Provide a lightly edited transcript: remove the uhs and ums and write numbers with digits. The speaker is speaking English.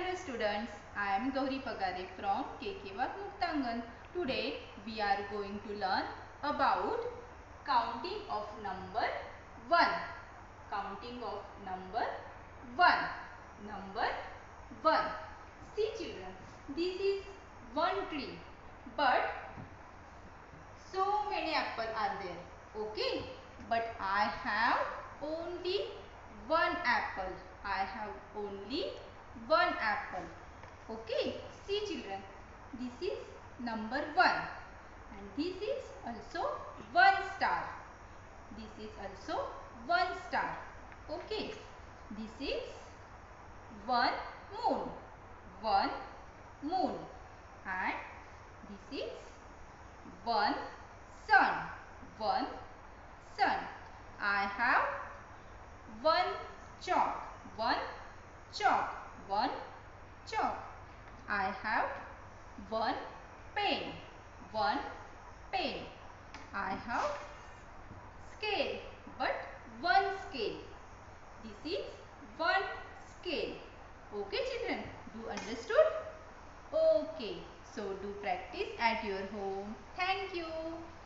Hello students, I am Gauri Pagare from KK Muktangan. Today we are going to learn about counting of number 1. Counting of number 1. Number 1. See children, this is one tree, but so many apples are there. Okay, but I have only one apple. I have only one apple. Okay, see children, this is number 1 and this is also one star. This is also one star. Okay, this is one moon. One moon and this is one sun. One sun. I have one chalk. One chalk. One chalk. I have one pen. One pen. I have scale, but one scale. This is one scale. Okay children, do understood? Okay, so do practice at your home. Thank you.